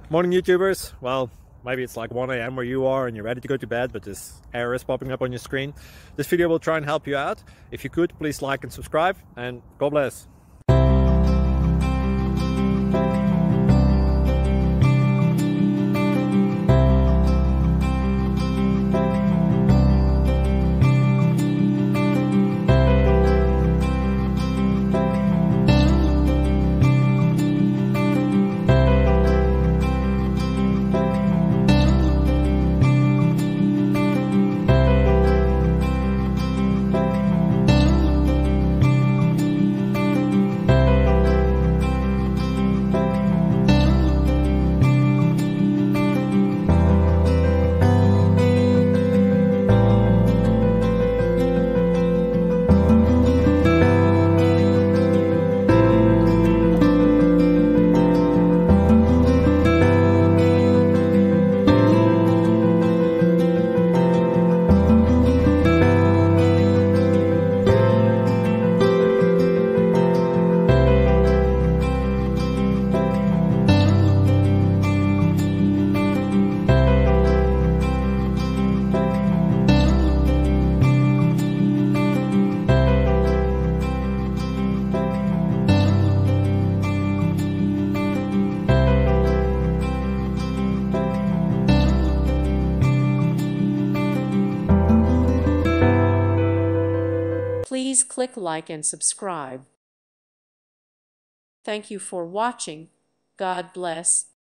Morning YouTubers. Well, maybe it's like 1 a.m. where you are and you're ready to go to bed, but this error is popping up on your screen. This video will try and help you out. If you could, please like and subscribe, and God bless. Please click like and subscribe. Thank you for watching. God bless.